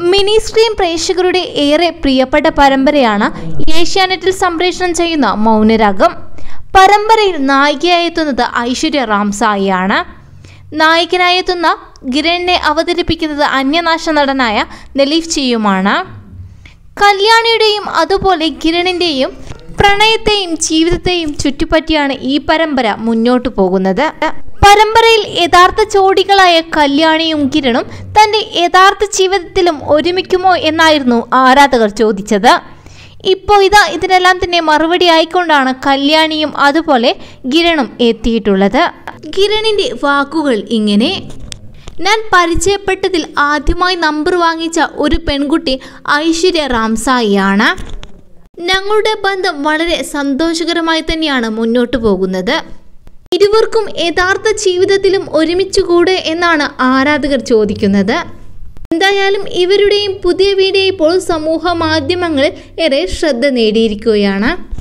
Mini screen പ്രേക്ഷകരുടെ ഏറെ പ്രിയപ്പെട്ട പരമ്പരയാണ് ഏഷ്യാനെറ്റിൽ സംപ്രേഷണം ചെയ്യുന്ന മൗനരാഗം. പരമ്പരയിൽ നായികയായി എത്തുന്നത് ഐശ്വര്യ റാംസായിയാണ്. നായകനായി എത്തുന്ന കിരണിനെ അവതരിപ്പിക്കുന്നത് അന്യനാശ നടനായ നെലീഫ് ചിയുമാണ്. കല്യാണിയുടെയും അതുപോലെ കിരണിൻ്റെയും പ്രണയത്തെയും ജീവിതത്തെയും ചുറ്റിപ്പറ്റിയാണ് ഈ പരമ്പര മുന്നോട്ടു പോകുന്നത്. പരമ്പരയിൽ യഥാർത്ഥ ജോഡികളായ കല്യാണിയും കിരണും തൻ്റെ യഥാർത്ഥ ജീവിതത്തിലും ഒരുമിക്കുമോ എന്നായിരുന്നു ആരാധകർ ചോദിച്ചത്. ഇപ്പോൾ ഇതിനെല്ലാം തന്നെ മറുപടി ആയിക്കൊണ്ടാണ് കല്യാണിയും അതുപോലെ കിരണും എത്തിയിട്ടുള്ളത്. കിരണിൻ്റെ വാക്കുകൾ ഇങ്ങനെ: ഞാൻ പരിചയപ്പെട്ടതിൽ ആദ്യമായി നമ്പർ വാങ്ങിച്ച ഒരു പെൺകുട്ടി ഐശ്വര്യ റാംസായിയാണ്. ഞങ്ങളുടെ ബന്ധം വളരെ സന്തോഷകരമായി തന്നെയാണ് മുന്നോട്ടു പോകുന്നത്. ഇരുവർക്കും യഥാർത്ഥ ജീവിതത്തിലും ഒരുമിച്ചുകൂടെ എന്നാണ് ആരാധകർ ചോദിക്കുന്നത്. എന്തായാലും ഇവരുടെയും പുതിയ വീഡിയോ ഇപ്പോൾ സമൂഹ മാധ്യമങ്ങളിൽ ഏറെ ശ്രദ്ധ നേടിയിരിക്കുകയാണ്.